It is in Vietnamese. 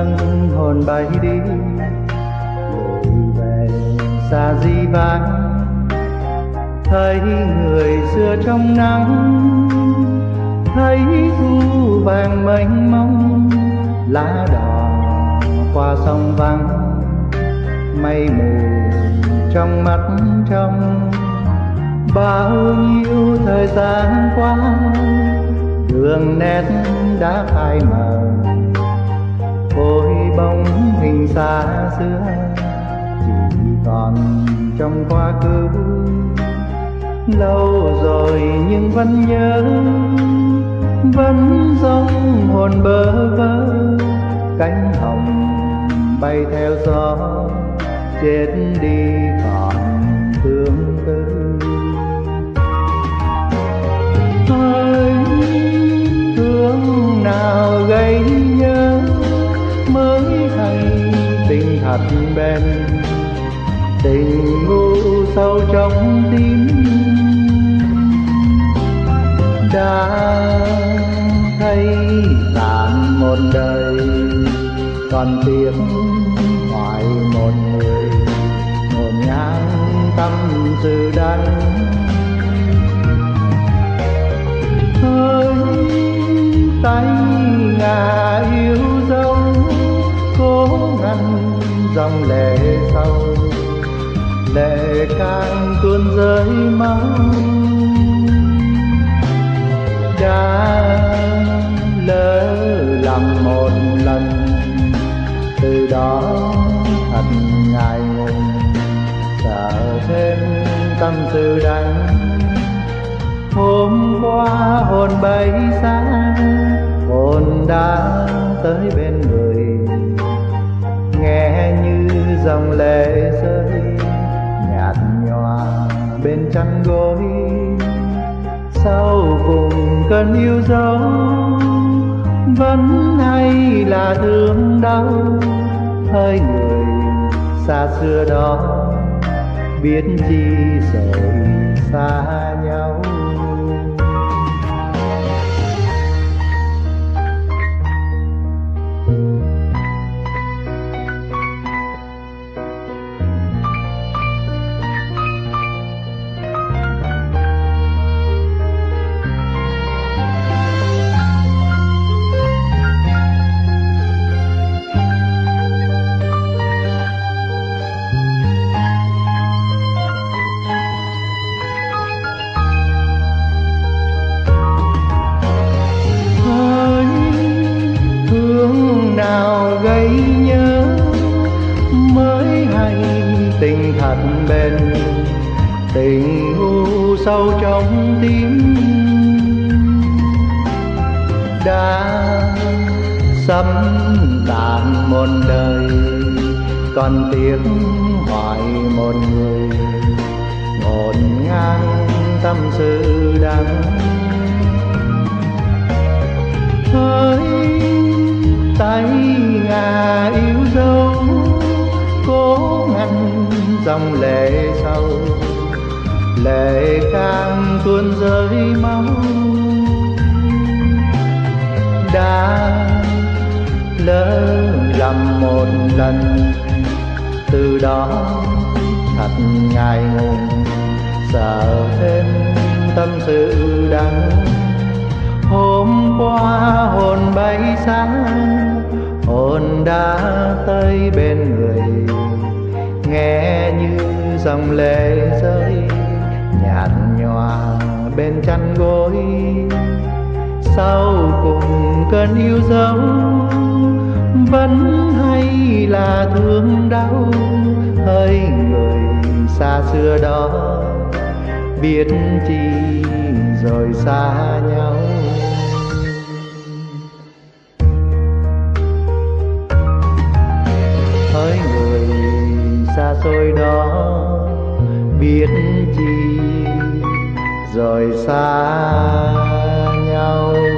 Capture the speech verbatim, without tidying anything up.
nâng hồn bay đi, lùi về xa di vãng. Thấy người xưa trong nắng, thấy thu vàng mênh mông, lá đỏ qua sông vắng, mây mù trong mắt trong. Bao nhiêu thời gian qua, đường nét đã phai mờ, ôi bóng hình xa xưa chỉ còn trong quá khứ. Lâu rồi nhưng vẫn nhớ, vẫn giống hồn bơ vơ, cánh hồng bay theo gió, chết đi còn tương tư. Hỡi thương nào gây nhớ, mới hay tình thật bền, tình ngu sâu trong tim. Đã thấy tàn một đời, còn tiếc hoài một người, ngổn ngang tâm sự đắng. Hỡi tay ngà yêu dấu, cố ngăn dòng lệ sâu, lệ càng tuôn rơi máu. Đã lỡ lầm một lần, từ đó thật ngại ngùng, sợ thêm tâm sự đắng. Hôm qua hồn bay xa, hồn đã tới bên người, nghe như dòng lệ rơi nhạt nhòa bên chăn gối. Sau cùng cơn yêu dấu, vẫn hay là thương đau. Hơi người xa xưa đó, biết chi rồi xa nhau. Nào gây nhớ, mới hay tình thật bền, tình u sâu trong tim. Đã sấm tàn một đời, còn tiếc hoài một người, ngổn ngang tâm sự đắng. Hỡi tay ngà yêu dấu, cố ngăn dòng lệ sâu, lệ càng tuôn rơi máu. Đã lỡ lầm một lần, từ đó thật ngại ngùng, sợ thêm tâm sự đắng. Hôm qua hồn bay xa, hồn đã tới bên người, nghe như dòng lệ rơi nhạt nhòa bên chăn gối. Sau cùng cơn yêu dấu, vẫn hay là thương đau. Hỡi người xa xưa đó, biết chi rồi xa nhau. Hỡi người xa xôi đó, biết chi rồi xa nhau.